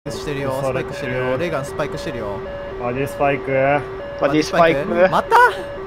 してるよ、スパイクしてるよ、レーガンスパイクしてるよ。 バディスパイク。 バディスパイク。 また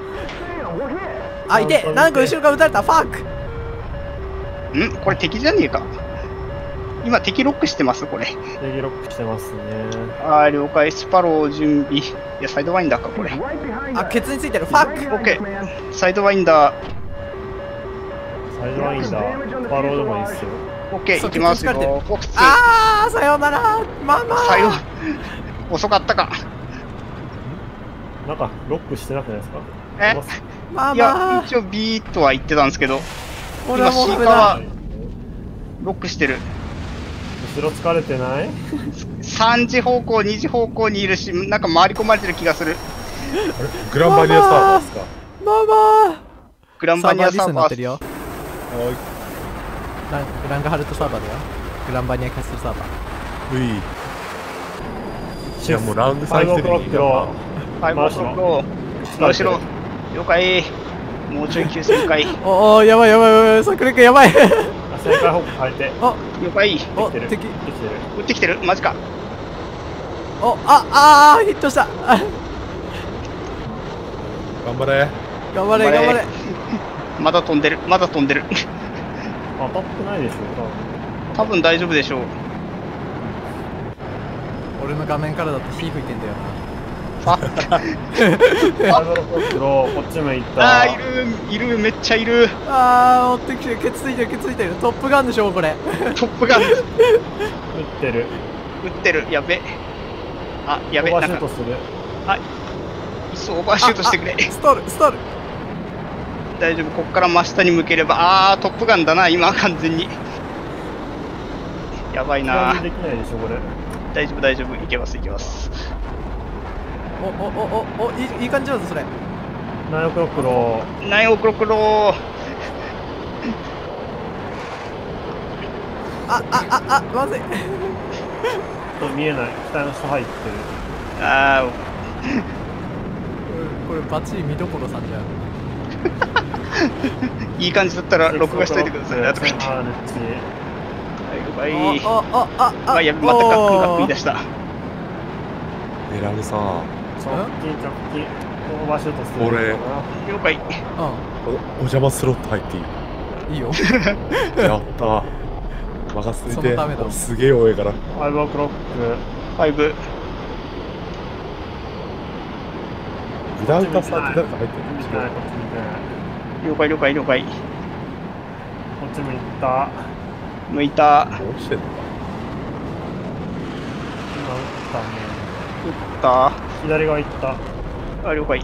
あ、いて、なんか後ろから撃たれた。ファック。 これ敵じゃねえか。今敵ロックしてますこれ。 敵ロックしてますね。 了解。スパロー準備。いや、サイドワインダーかこれ。 あ、ケツについてる。ファック。 オッケー。サイドワインダー。 サイドワインダー。スパローでもいいっすよ。 オッケー、行きますよ。フォックス。 あー、さようなら。ママ。 遅かったか。 なんかロックしてなくないですか？ ママ。 いや、一応 B とは言ってたんですけど、今俺はもう C カはロックしてる。 後ろ疲れてない？ 3時方向、2時方向にいるし、なんか回り込まれてる気がする。 グランバニアサーバーですか？ ママ。 グランバニアサーバー。 グランガハルトサーバーだよ。グランバニアキャッスルサーバー。 うい。いやもうラウンド3来てる 5キロ。 回しろ。了解。もうちょい9000回。 おお、やばいやばいやばい。サクレ君やばい。 旋回方向変えて。 了解。 お、 敵。 撃ってきてる。マジか。 お、ヒットした。 頑張れ。 頑張れ頑張れ。 まだ飛んでる。 当たってないでしょ。 多分大丈夫でしょう。 俺の画面からだと火吹いてんだよな。 こっちも行った。 いる、めっちゃいる。 持ってきて、ケツついてる。トップガンでしょこれ。 トップガン。撃ってる。 やべ。やべ。 オーバーシュートする。 いっそオーバーシュートしてくれ。 ストール。 大丈夫。こっから真下に向ければ。トップガンだな今完全に。やばいな。 できないでしょこれ。 大丈夫。いけます。 いい感じだぞそれ。 ナイオクロックロー。 まずい。 見えない。下の下入ってる。 これバッチリ見どころさんじゃん。 いい感じだったら録画しといてください。 やべ、 またガック言い出した。 メラムさん。 直近。オーバーシュートする。 俺。 了解。 お邪魔スロット入っていい？いいよ。やった。任せて。すげえ多いから。 5オクロック。 5。 グラウタさんって誰か入ってる？ 了解。 こっちも行った。 向いた。 どうしてんのか。 今撃ったね。 撃った。 左側行った。 了解。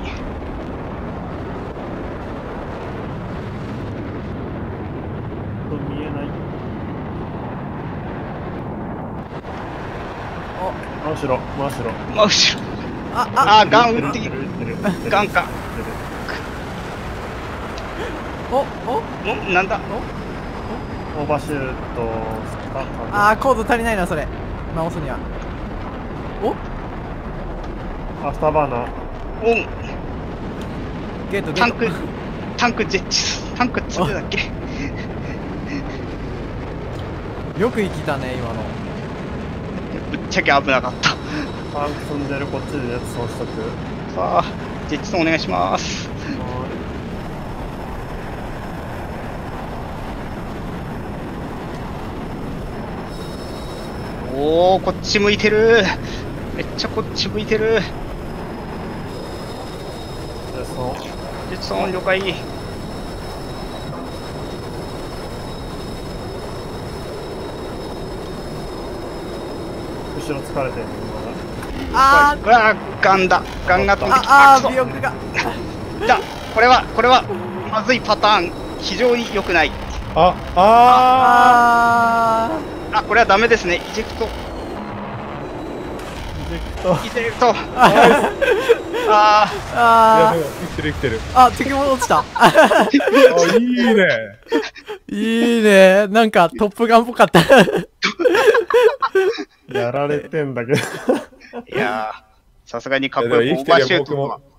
見えない。真後ろ。 ガン撃ってきる。ガンか。なんだ。 オーバーシュート。 コード足りないなそれ。直すには。 アフターバーナー。 オン。 ゲート。 タンクジェッチ。タンクってだっけ。 よく生きたね今の。 ぶっちゃけ危なかった。 タンク積んでる。こっちでやつ損しとく。 さあジェッチソンお願いします。こっち向いてる。めっちゃこっち向いてる。ジェッチソン了解。 後ろ疲れてる。 ガンが飛んできた。 尾翼が。 これはまずいパターン。非常に良くない。これはダメですね。イジェクト。 生きてる。 敵も落ちた。 いいね。なんかトップガンっぽかった。 やられてんだけど。 いやさすがにかっこよくオーバーシュートは。